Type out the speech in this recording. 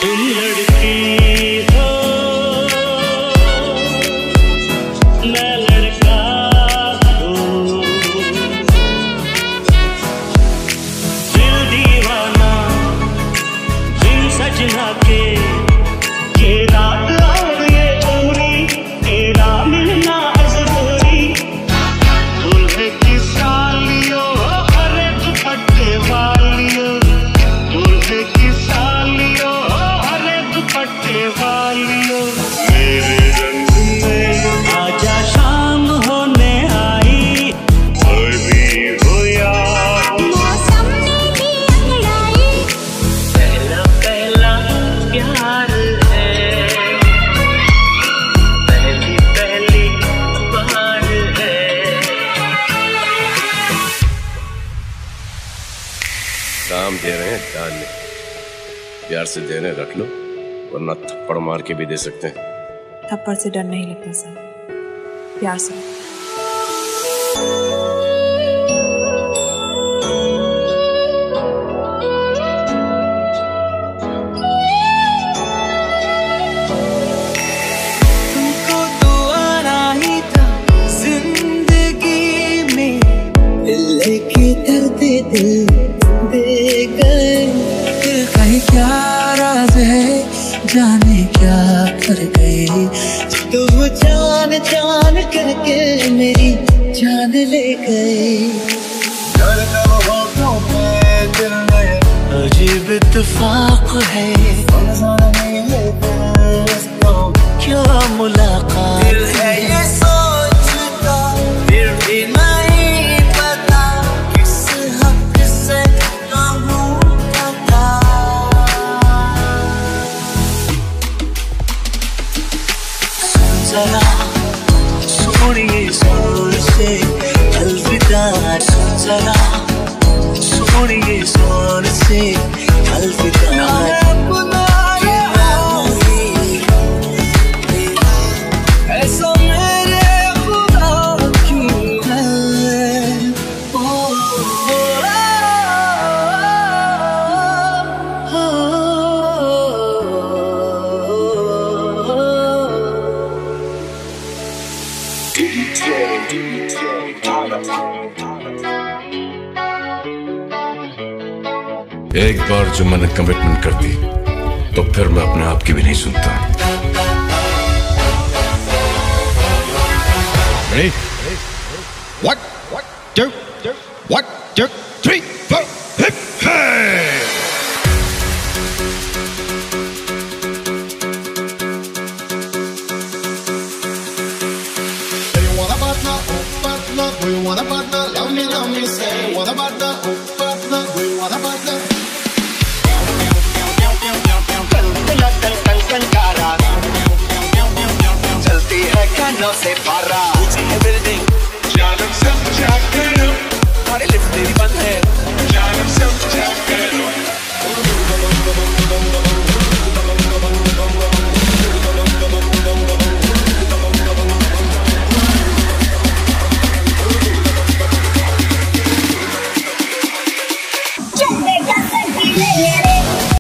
तुम लड़की हो मैं लड़का हूँ, दिल दीवाना बिन सजना के, ये रात और ये पूरी तेरा मिलना जरूरी। दूल्हे की सालियों हरे दुपट्टे वालियों, दूल्हे की सालियों हरे दुपट्टे वालियों, मेरे रंग में आजा शाम होने आई, अभी हो यार मौसम ने भी अंगड़ाई, पहला पहला प्यार है, पहली पहली बार है। काम दे रहे हैं दान में, प्यार से दे रहे हैं रख लो, वरना थप्पड़ मार के भी दे सकते हैं। थप्पड़ से डर नहीं लगता सर, प्यार से। तुमको तो आना ही था जिंदगी में, दिल की दर्द दिल दे गए। दिल का ही क्या राज है, जाने क्या कर गए। तुम जान जान करके मेरी जान ले गए। अजीब इत्तेफाक है, क्या मुलाकात है। ये सोचता फिर भी नहीं पता, किस हक से कहूँ पता। सुन जरा सोनिए जोर से अलविदा, सुन जरा सोनिए जोर से अलविदा। ऐसा मेरे खुदा क्यों है, एक बार जो मैंने कमिटमेंट कर दी तो फिर मैं अपने आप की भी नहीं सुनता। Ready? 1, 2, 1, 2, 3, 4, hip, hey! Do you want a partner? Oh, partner. Do you want a partner? Love me, say. Want a partner? Oh, partner. Do you want a partner? चलती है कानों से पारा, ऊंची है बिल्डिंग, जानम समझा करो, सारी लिफ्ट तेरी बंद है। जानम समझा करो।